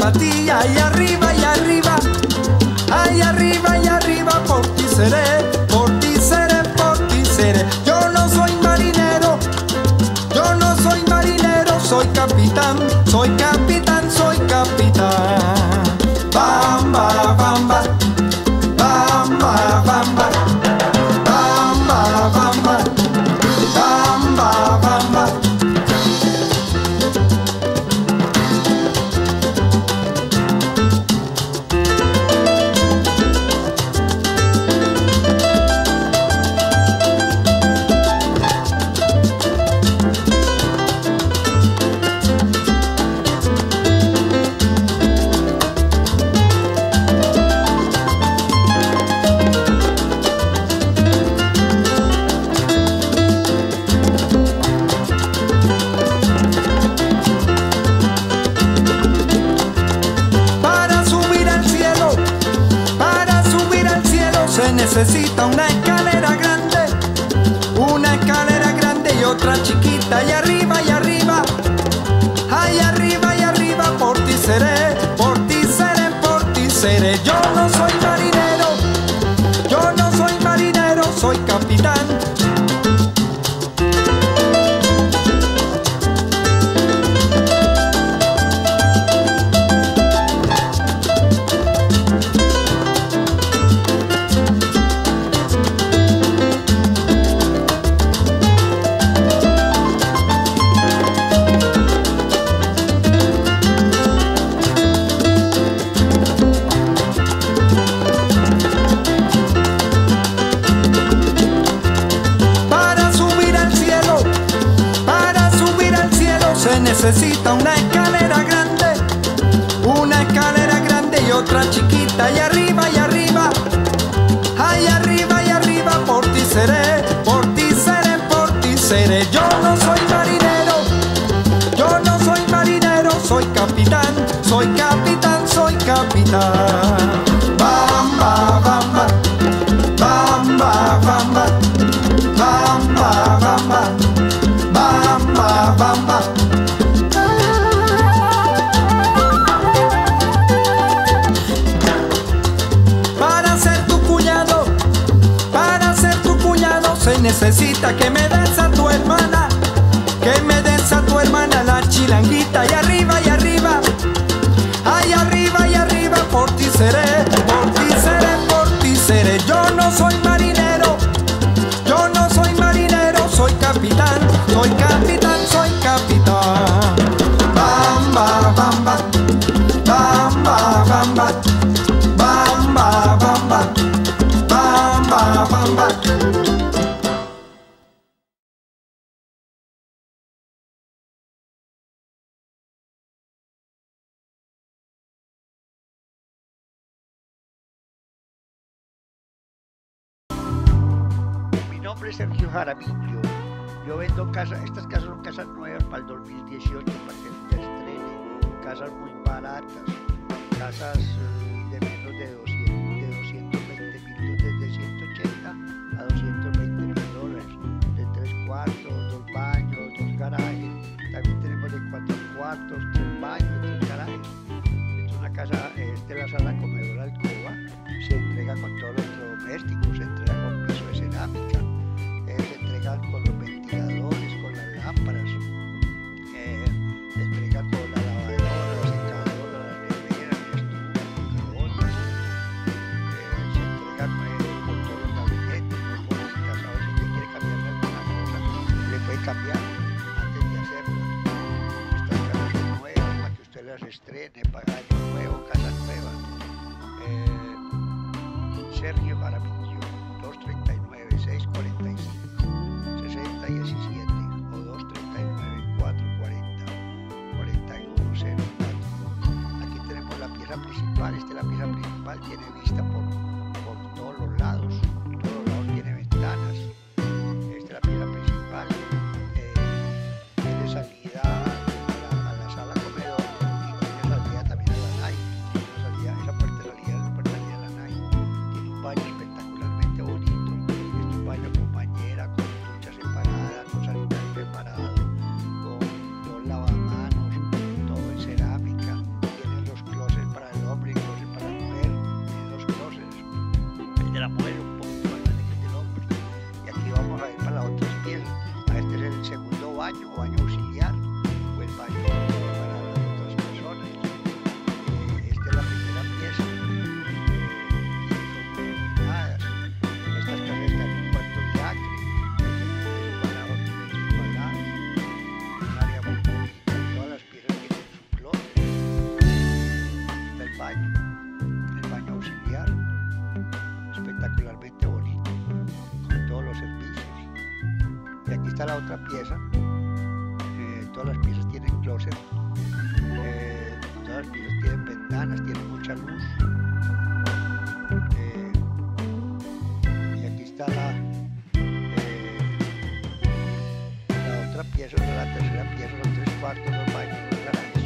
para ti, ahí arriba y arriba, ahí arriba y arriba, por ti seré, por ti seré, por ti seré. Yo no soy marinero, yo no soy marinero, soy capitán, soy capitán, soy capitán. Bamba, bamba, bamba, bamba, bamba, bamba, bamba, bamba. Necesita una escalera grande y otra chiquita, y arriba y arriba, ahí arriba y arriba, por ti seré, por ti seré, por ti seré. Yo no soy marinero, yo no soy marinero, soy capitán. Necesita una escalera grande y otra chiquita, y arriba y arriba, ahí arriba y arriba, por ti seré, por ti seré, por ti seré. Yo no soy marinero, yo no soy marinero, soy capitán, soy capitán, soy capitán. Bamba, bamba, bamba, bamba, bamba, bamba, bamba, bamba. Se necesita que me des a tu hermana, que me des a tu hermana la chilanguita, y arriba y arriba, ahí arriba y arriba, por ti seré, por ti seré, por ti seré. Yo no soy marinero, yo no soy marinero, soy capitán, soy capitán, soy capitán. Bamba, bamba, bamba, bamba, bamba, bamba, bamba, bamba. Mi nombre es Sergio Jaramillo. Yo vendo casas, estas casas son casas nuevas para el 2018, para que se estrene. Casas muy baratas, casas de menos de 220.000, desde 180 a 220.000 dólares, de 3 cuartos, 2 baños, 2 garajes. También tenemos de 4 cuartos, 3 baños, 3 garajes. Esta es una casa, esta es la sala comedor alcoba, se entrega con todos los electrodomésticos, se entrega con piso de cerámica, se entregan con los ventiladores, con las lámparas, se entrega con la lavadora, la secadora, la nevera, el estufa, el microondas, se entrega con todos los gabinetes, con los casados. Si usted quiere cambiarle alguna cosa, le puede cambiar antes de hacerla. Estas casas son nuevas para que usted las estrene, para año nuevo, casa nueva. Sergio Jaramillo, 239-645-6017 o 239-440-4104. Aquí tenemos la pieza principal. Esta es la pieza principal, tiene vista por todos los lados tiene ventanas. Esta es la pieza principal, tiene salida a la sala comedor y tiene salida también a la nave. Esa puerta de salida es la puerta de salida a la nave. Tiene un baño espectacularmente bonito. Es un baño con bañera, con ducha separada, con sanitario separado, con 2 lavamanos, todo en cerámica. Tiene los closets la mujer, un poquito más grande que el del hombre. Y aquí vamos a ir para las otras piezas. Este es el segundo baño, o baño auxiliar, o el baño para las otras personas. Esta es la primera pieza. Estas casas están en un cuarto de acre, un área muy bonita. Todas las piezas tienen su closet. Está el baño auxiliar, espectacularmente bonito, con todos los servicios. Y aquí está la otra pieza. Todas las piezas tienen closet, todas las piezas tienen ventanas, tienen mucha luz. Y aquí está la otra pieza, la tercera pieza, son 3 cuartos, 2 baños, 2 garajes.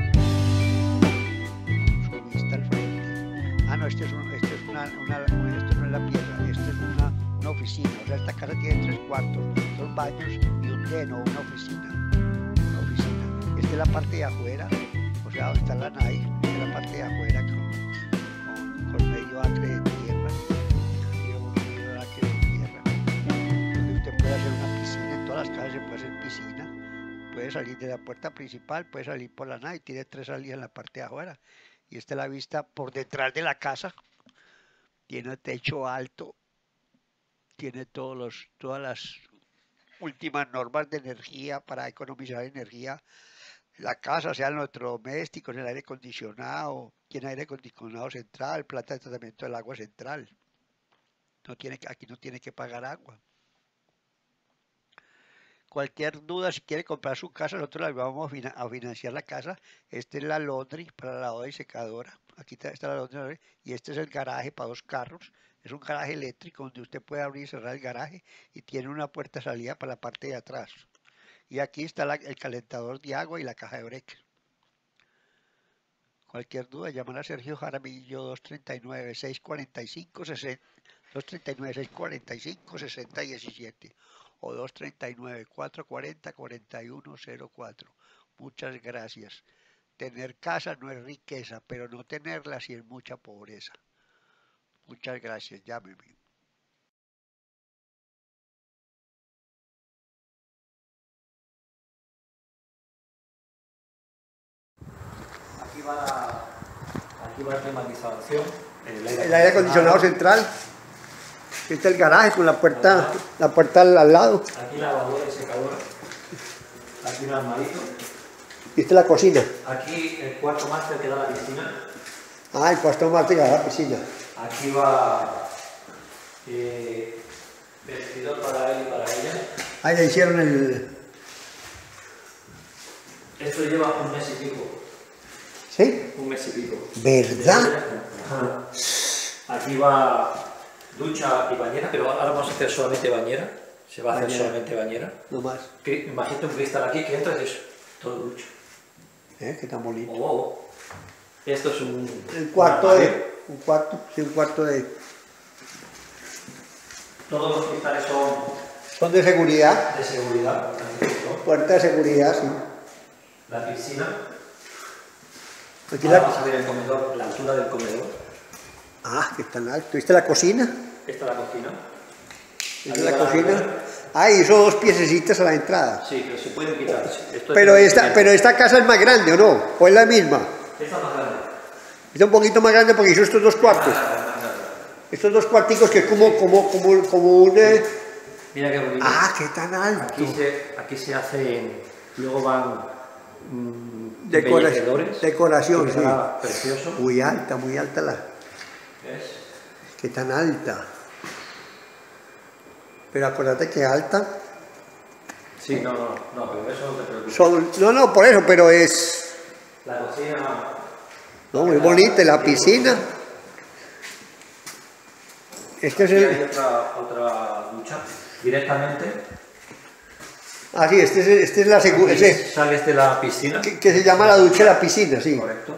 Su vista al frente. Ah, no, esto no es la pieza, esto es una oficina. O sea, esta casa tiene 3 cuartos, 2 baños y un den o una oficina. Esta es la parte de afuera, o sea, donde está la nave. Esta es la parte de afuera con medio acre de tierra. Medio acre de tierra. Donde usted puede hacer una piscina. En todas las casas se puede hacer piscina. Puede salir de la puerta principal, puede salir por la nave. Tiene 3 salidas en la parte de afuera. Y esta es la vista por detrás de la casa. Tiene techo alto. Tiene todas las últimas normas de energía para economizar energía. La casa, sean los electrodomésticos, el aire acondicionado, tiene aire acondicionado central, planta de tratamiento del agua central. Aquí no tiene que pagar agua. Cualquier duda, si quiere comprar su casa, nosotros le vamos a financiar la casa. Esta es la laundry para la lavadora y secadora. Aquí está la laundry y este es el garaje para 2 carros. Es un garaje eléctrico donde usted puede abrir y cerrar el garaje y tiene una puerta de salida para la parte de atrás. Y aquí está el calentador de agua y la caja de break. Cualquier duda, llamar a Sergio Jaramillo 239-645-6017 o 239-440-4104. Muchas gracias. Tener casa no es riqueza, pero no tenerla sí es mucha pobreza. Muchas gracias, llámeme. Aquí va la climatización. El aire acondicionado central. Este es el garaje con la puerta al lado. Aquí la lavadora y secadora. Aquí un armadito. Y esta es la cocina. Aquí el cuarto máster que da la piscina. Ah, el cuarto máster que da la piscina. Aquí va vestidor para él y para ella. Ahí le hicieron el... Esto lleva un mes y pico. ¿Sí? Un mes y pico. ¿Verdad? Ajá. Aquí va ducha y bañera, pero ahora vamos a hacer solamente bañera. Se va a hacer solamente bañera. No más. Imagínate un cristal aquí que entra y es todo ducha. Qué tan bonito. Oh. Esto es un cuarto de... Un cuarto de... Todos los cristales son de seguridad. De seguridad. Puerta de seguridad, sí. La piscina. Aquí vamos a ver el comedor, la altura del comedor. Ah, que tan alto. ¿Esta es la cocina? Esta es la cocina. ¿Esta es la cocina? Ah, y hizo 2 piececitas a la entrada. Sí, pero se pueden quitar. Pero esta casa es más grande, ¿o no? ¿O es la misma? Esta es más grande. Esta es un poquito más grande porque hizo estos 2 cuartos. Estos 2 cuarticos que es como un... Mira qué bonito. Ah, qué tan alto. Aquí se hacen... Luego van... Decoración, sí. Precioso. Muy alta la... ¿Ves? Qué tan alta. Pero acuérdate que alta... Sí, no, pero eso no te preocupes. No, por eso, pero es... La cocina... No, muy bonita, la piscina. Este es el... Hay otra ducha directamente. Ah, sí, este es la segunda. Sales de la piscina. Que se llama la ducha de la piscina, sí. Correcto.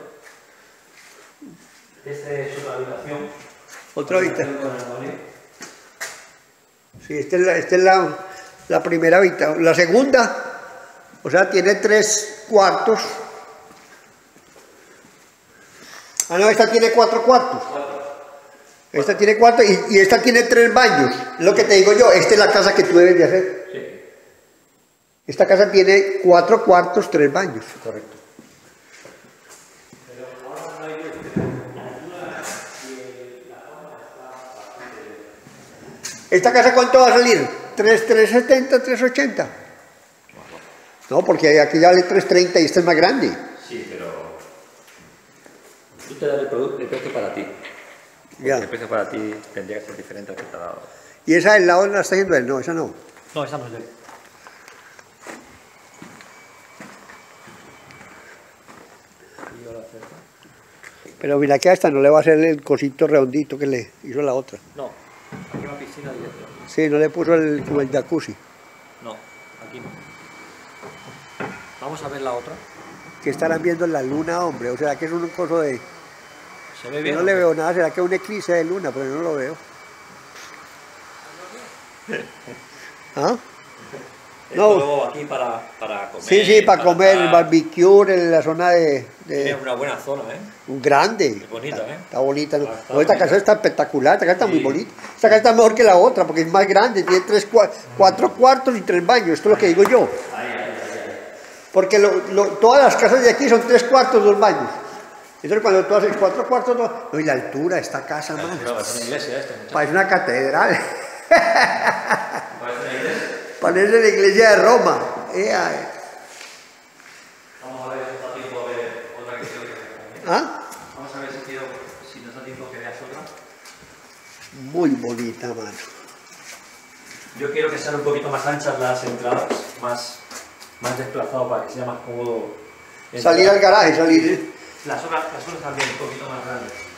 Esta es otra habitación. Otra habitación. Sí, esta es la primera habitación. La segunda, o sea, tiene 3 cuartos. Ah, no, esta tiene 4 cuartos. Esta tiene 4 y esta tiene 3 baños. Es lo que te digo yo, esta es la casa que tú debes de hacer. Sí, Esta casa tiene 4 cuartos, 3 baños. correcto. ¿Esta casa cuánto va a salir? ¿370, 380? No, porque aquí ya vale 330 y esta es más grande. Sí, pero tú te das el precio para ti. Ya. El precio para ti tendría que ser diferente al que te ha dado. ¿Y esa del lado la está haciendo él? No, esa no. No, esa no es de él. Pero mira que a esta no le va a hacer el cosito redondito que le hizo la otra. No, aquí una piscina directa. Sí, no le puso como el jacuzzi. No, aquí no. Vamos a ver la otra. Que estarán viendo la luna, hombre. O sea, que es un coso de... ¿Se ve Yo bien? no le veo nada, será que es un eclipse de luna, pero yo no lo veo. ¿Ah? Esto No. luego aquí para comer. Sí, sí, para comer, el tal. barbecue en la zona Tiene una buena zona, ¿eh? un grande. Es bonita, está, ¿eh? Está bonita. ¿no? Está No, esta bonita. casa está espectacular, esta casa está muy Sí. bonita. Esta casa está mejor que la otra porque es más grande, tiene 4 cuartos y 3 baños, esto es lo que digo yo. Porque todas las casas de aquí son 3 cuartos, 2 baños. Entonces cuando tú haces 4 cuartos, no, y la altura de esta casa, man, No, es una iglesia esta. muchacho. parece una catedral, Parece una iglesia. parece la iglesia de Roma. Vamos a ver si nos da tiempo a ver otra que creo que es. ¿Ah? Vamos a ver si nos da tiempo que veas otra. Muy bonita, mano. Yo quiero que sean un poquito más anchas las entradas, más desplazado para que sea más cómodo. Salir al garaje, salir. Las otras también un poquito más grandes.